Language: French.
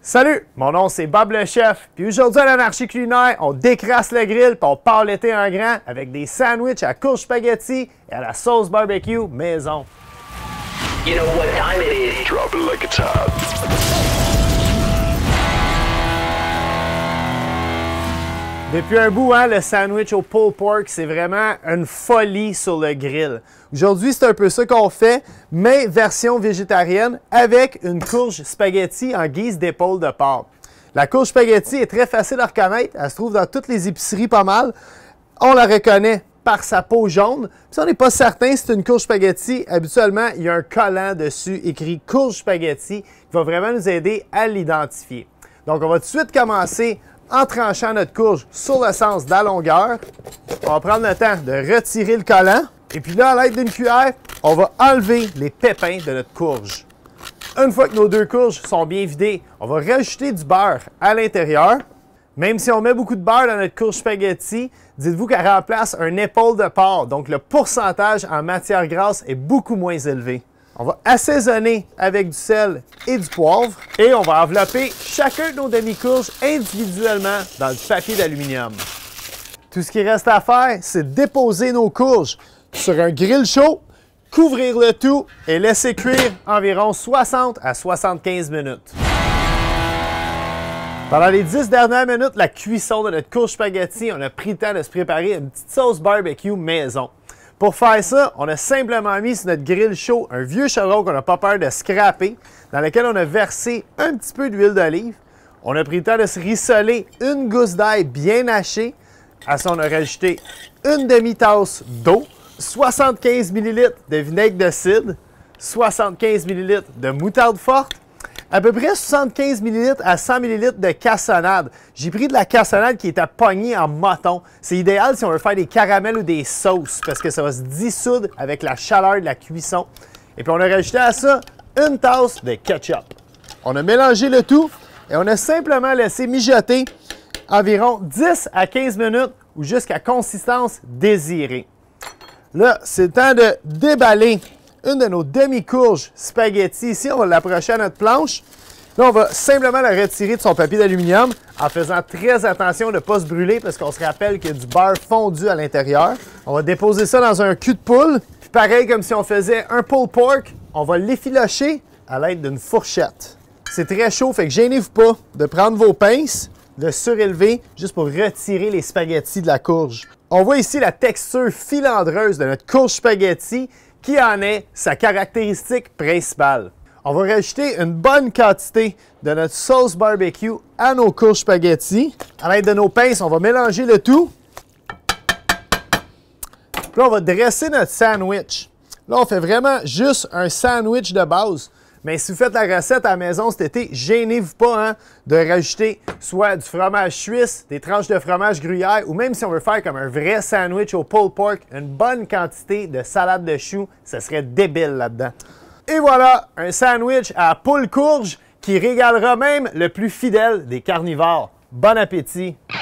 Salut, mon nom c'est Bob le chef, puis aujourd'hui à l'Anarchie culinaire, on décrasse le grill puis on part l'été en grand avec des sandwichs à courge spaghetti et à la sauce barbecue maison. You know what time it is. Drop it like it's hot. Depuis un bout, le sandwich au pulled pork, c'est vraiment une folie sur le grill. Aujourd'hui, c'est un peu ça qu'on fait, mais version végétarienne avec une courge spaghetti en guise d'épaule de porc. La courge spaghetti est très facile à reconnaître. Elle se trouve dans toutes les épiceries pas mal. On la reconnaît par sa peau jaune. Puis si on n'est pas certain si c'est une courge spaghetti, habituellement, il y a un collant dessus écrit courge spaghetti qui va vraiment nous aider à l'identifier. Donc, on va tout de suite commencer en tranchant notre courge sur le sens de la longueur. On va prendre le temps de retirer le collant. Et puis là, à l'aide d'une cuillère, on va enlever les pépins de notre courge. Une fois que nos deux courges sont bien vidées, on va rajouter du beurre à l'intérieur. Même si on met beaucoup de beurre dans notre courge spaghetti, dites-vous qu'elle remplace un épaule de porc. Donc le pourcentage en matière grasse est beaucoup moins élevé. On va assaisonner avec du sel et du poivre et on va envelopper chacun de nos demi-courges individuellement dans le papier d'aluminium. Tout ce qui reste à faire, c'est déposer nos courges sur un grill chaud, couvrir le tout et laisser cuire environ 60 à 75 minutes. Pendant les 10 dernières minutes de la cuisson de notre courge spaghetti, on a pris le temps de se préparer une petite sauce barbecue maison. Pour faire ça, on a simplement mis sur notre grill chaud un vieux chaudron qu'on n'a pas peur de scraper, dans lequel on a versé un petit peu d'huile d'olive. On a pris le temps de se rissoler une gousse d'ail bien hachée. À ça, on a rajouté une demi-tasse d'eau, 75 ml de vinaigre de cidre, 75 ml de moutarde forte, à peu près 75 ml à 100 ml de cassonade. J'ai pris de la cassonade qui est à pogner en mouton. C'est idéal si on veut faire des caramels ou des sauces parce que ça va se dissoudre avec la chaleur de la cuisson. Et puis on a rajouté à ça une tasse de ketchup. On a mélangé le tout et on a simplement laissé mijoter environ 10 à 15 minutes ou jusqu'à consistance désirée. Là, c'est le temps de déballer une de nos demi-courges spaghetti. Ici, on va l'approcher à notre planche. Là, on va simplement la retirer de son papier d'aluminium en faisant très attention de ne pas se brûler parce qu'on se rappelle qu'il y a du beurre fondu à l'intérieur. On va déposer ça dans un cul de poule. Puis pareil comme si on faisait un pulled pork, on va l'effilocher à l'aide d'une fourchette. C'est très chaud, fait que gênez-vous pas de prendre vos pinces, de surélever juste pour retirer les spaghettis de la courge. On voit ici la texture filandreuse de notre courge spaghetti qui en est sa caractéristique principale. On va rajouter une bonne quantité de notre sauce barbecue à nos courges spaghetti. À l'aide de nos pinces, on va mélanger le tout. Puis là, on va dresser notre sandwich. Là, on fait vraiment juste un sandwich de base. Mais si vous faites la recette à la maison cet été, gênez-vous pas de rajouter soit du fromage suisse, des tranches de fromage gruyère, ou même si on veut faire comme un vrai sandwich au pulled pork, une bonne quantité de salade de choux, ça serait débile là-dedans. Et voilà, un sandwich à poule courge qui régalera même le plus fidèle des carnivores. Bon appétit!